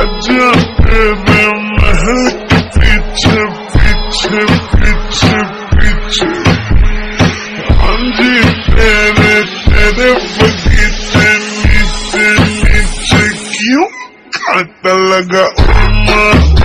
आजा तेरे महल के पीछे पीछे पीछे पीछे, हाँ जी तेरे तेरे बगीचे नीचे नीचे क्यों कांटा लगा उमा